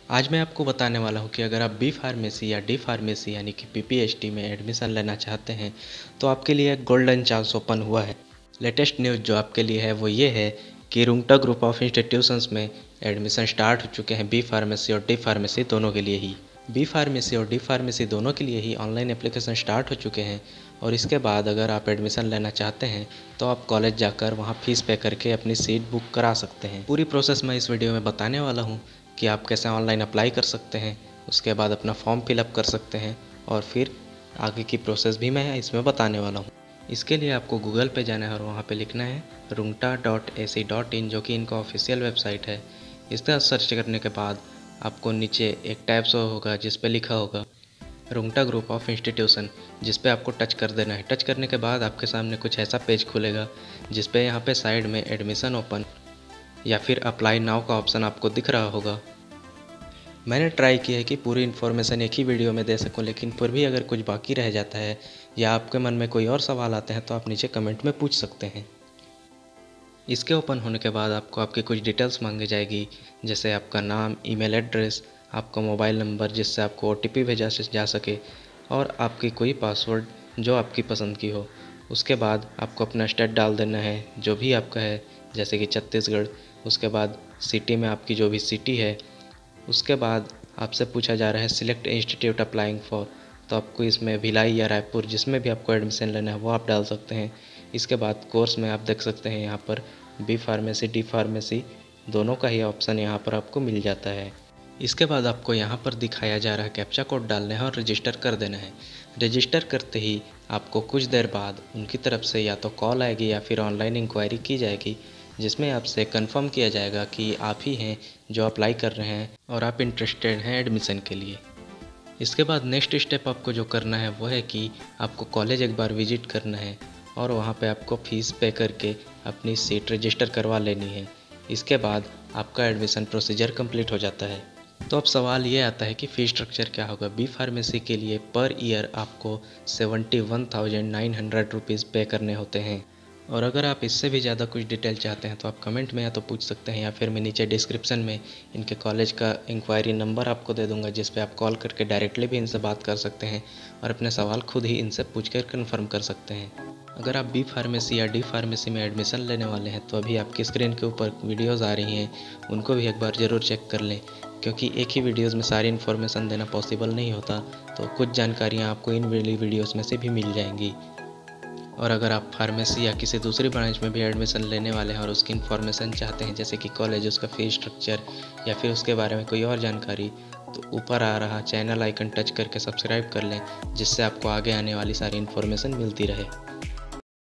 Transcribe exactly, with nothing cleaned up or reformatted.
आज मैं आपको बताने वाला हूँ कि अगर आप बी फार्मेसी या डी फार्मेसी यानी कि पी पी एच डी में एडमिशन लेना चाहते हैं तो आपके लिए एक गोल्डन चांस ओपन हुआ है। लेटेस्ट न्यूज़ जो आपके लिए है वो ये है कि रुंगटा ग्रुप ऑफ इंस्टीट्यूशंस में एडमिशन स्टार्ट हो चुके हैं बी फार्मेसी और डी फार्मेसी दोनों के लिए ही। बी फार्मेसी और डी फार्मेसी दोनों के लिए ही ऑनलाइन एप्लीकेशन स्टार्ट हो चुके हैं और इसके बाद अगर आप एडमिशन लेना चाहते हैं तो आप कॉलेज जाकर वहाँ फ़ीस पे करके अपनी सीट बुक करा सकते हैं। पूरी प्रोसेस मैं इस वीडियो में बताने वाला हूँ कि आप कैसे ऑनलाइन अप्लाई कर सकते हैं, उसके बाद अपना फॉर्म फिलअप कर सकते हैं और फिर आगे की प्रोसेस भी मैं इसमें बताने वाला हूँ। इसके लिए आपको गूगल पे जाना है और वहाँ पे लिखना है Rungta dot A C dot in, जो कि इनका ऑफिशियल वेबसाइट है। इस तरह सर्च करने के बाद आपको नीचे एक टैब शो होगा जिस पे लिखा होगा रुंगटा ग्रुप ऑफ इंस्टीट्यूशन, जिस पे आपको टच कर देना है। टच करने के बाद आपके सामने कुछ ऐसा पेज खुलेगा जिस पे यहाँ पे साइड में एडमिशन ओपन या फिर अप्लाई नाउ का ऑप्शन आपको दिख रहा होगा। मैंने ट्राई किया है कि पूरी इन्फॉर्मेशन एक ही वीडियो में दे सकूं, लेकिन फिर भी अगर कुछ बाकी रह जाता है या आपके मन में कोई और सवाल आते हैं तो आप नीचे कमेंट में पूछ सकते हैं। इसके ओपन होने के बाद आपको आपकी कुछ डिटेल्स मांगी जाएगी, जैसे आपका नाम, ईमेल एड्रेस, आपका मोबाइल नंबर जिससे आपको ओ टी पी भेजा जा सके और आपकी कोई पासवर्ड जो आपकी पसंद की हो। उसके बाद आपको अपना स्टेट डाल देना है जो भी आपका है, जैसे कि छत्तीसगढ़। उसके बाद सिटी में आपकी जो भी सिटी है। उसके बाद आपसे पूछा जा रहा है सिलेक्ट इंस्टीट्यूट अप्लाइंग फॉर, तो आपको इसमें भिलाई या रायपुर जिसमें भी आपको एडमिशन लेना है वो आप डाल सकते हैं। इसके बाद कोर्स में आप देख सकते हैं यहाँ पर बी फार्मेसी डी फार्मेसी दोनों का ही ऑप्शन यहाँ पर आपको मिल जाता है। इसके बाद आपको यहाँ पर दिखाया जा रहा है कैप्चा कोड डालना है और रजिस्टर कर देना है। रजिस्टर करते ही आपको कुछ देर बाद उनकी तरफ से या तो कॉल आएगी या फिर ऑनलाइन इंक्वायरी की जाएगी, जिसमें आपसे कंफर्म किया जाएगा कि आप ही हैं जो अप्लाई कर रहे हैं और आप इंटरेस्टेड हैं एडमिशन के लिए। इसके बाद नेक्स्ट स्टेप आपको जो करना है वो है कि आपको कॉलेज एक बार विजिट करना है और वहाँ पे आपको फ़ीस पे करके अपनी सीट रजिस्टर करवा लेनी है। इसके बाद आपका एडमिशन प्रोसीजर कंप्लीट हो जाता है। तो अब सवाल ये आता है कि फ़ी स्ट्रक्चर क्या होगा। बी फार्मेसी के लिए पर ईयर आपको seventy one thousand nine hundred rupees pay करने होते हैं और अगर आप इससे भी ज़्यादा कुछ डिटेल चाहते हैं तो आप कमेंट में या तो पूछ सकते हैं या फिर मैं नीचे डिस्क्रिप्शन में इनके कॉलेज का इंक्वायरी नंबर आपको दे दूंगा, जिस पे आप कॉल करके डायरेक्टली भी इनसे बात कर सकते हैं और अपने सवाल खुद ही इनसे पूछ कर कन्फर्म कर सकते हैं। अगर आप बी फार्मेसी या डी फार्मेसी में एडमिशन लेने वाले हैं तो अभी आपकी स्क्रीन के ऊपर वीडियोज़ आ रही हैं, उनको भी एक बार ज़रूर चेक कर लें, क्योंकि एक ही वीडियोज़ में सारी इन्फॉर्मेशन देना पॉसिबल नहीं होता, तो कुछ जानकारियाँ आपको इन वीडियोज़ में से भी मिल जाएंगी। और अगर आप फार्मेसी या किसी दूसरी ब्रांच में भी एडमिशन लेने वाले हैं और उसकी इन्फॉर्मेशन चाहते हैं, जैसे कि कॉलेज, उसका फ़ीस स्ट्रक्चर या फिर उसके बारे में कोई और जानकारी, तो ऊपर आ रहा चैनल आइकन टच करके सब्सक्राइब कर लें, जिससे आपको आगे आने वाली सारी इन्फॉर्मेशन मिलती रहे।